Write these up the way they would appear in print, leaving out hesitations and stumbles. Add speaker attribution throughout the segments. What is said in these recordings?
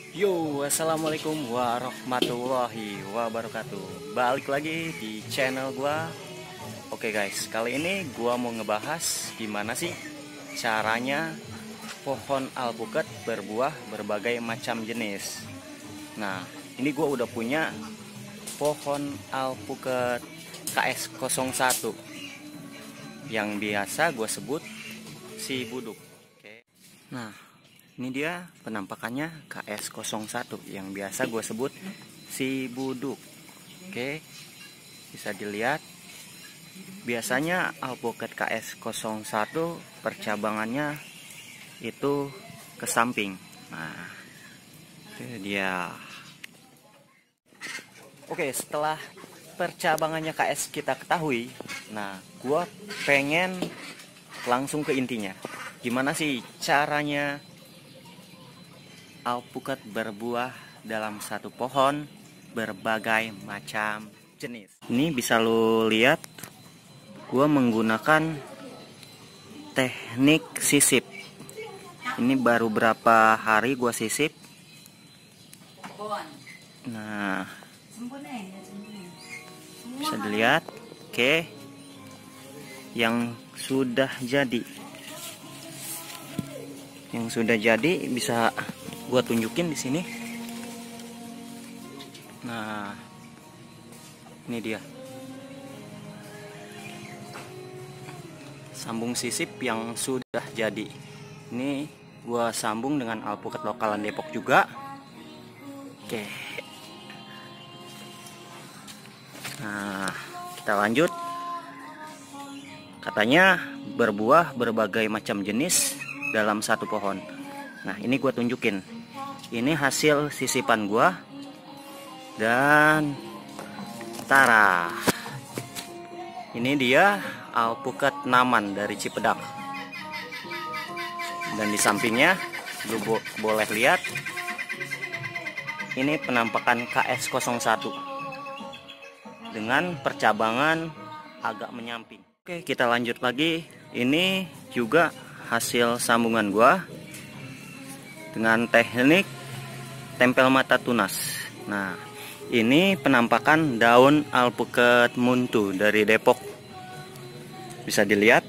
Speaker 1: Yo, assalamualaikum warahmatullahi wabarakatuh. Balik lagi di channel gua. Oke guys, kali ini gua mau ngebahas gimana sih caranya pohon alpukat berbuah berbagai macam jenis. Nah, ini gua udah punya pohon alpukat KS01 yang biasa gua sebut si buduk. Oke. Nah, ini dia penampakannya KS01 yang biasa gue sebut si buduk. Oke, bisa dilihat. Biasanya alpukat KS01 percabangannya itu ke samping. Nah, itu dia. Oke, setelah percabangannya KS kita ketahui, nah gue pengen langsung ke intinya. Gimana sih caranya alpukat berbuah dalam satu pohon berbagai macam jenis. Ini bisa lo lihat, gua menggunakan teknik sisip. Ini baru berapa hari gua sisip. Nah, bisa dilihat, oke, yang sudah jadi. Yang sudah jadi bisa gua tunjukin di sini. Nah, ini dia sambung sisip yang sudah jadi. Ini gua sambung dengan alpukat lokalan Depok juga. Oke. Nah, kita lanjut. Katanya berbuah berbagai macam jenis dalam satu pohon. Nah, ini gua tunjukin. Ini hasil sisipan gua. Dan tara, ini dia alpukat naman dari Cipedak. Dan di sampingnya lu boleh lihat, ini penampakan KS01 dengan percabangan agak menyamping. Oke, kita lanjut lagi. Ini juga hasil sambungan gua dengan teknik tempel mata tunas. Nah, ini penampakan daun alpukat muntu dari Depok. Bisa dilihat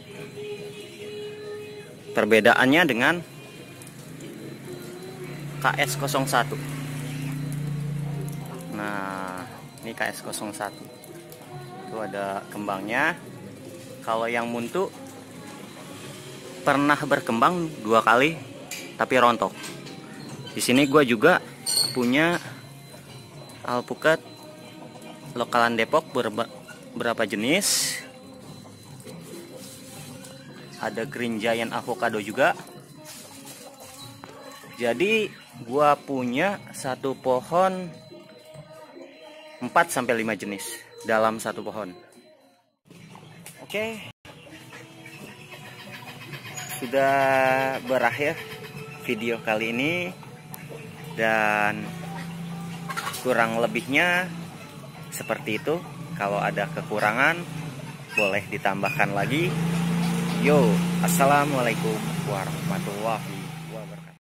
Speaker 1: perbedaannya dengan KS01. Nah, ini KS01. Itu ada kembangnya. Kalau yang muntu pernah berkembang 2 kali tapi rontok. Di sini gue juga punya alpukat lokalan Depok berapa jenis. Ada Green Giant Avocado juga. Jadi gue punya satu pohon 4-5 jenis dalam satu pohon. Oke, sudah berakhir video kali ini. Dan kurang lebihnya seperti itu. Kalau ada kekurangan boleh ditambahkan lagi. Yo, assalamualaikum warahmatullahi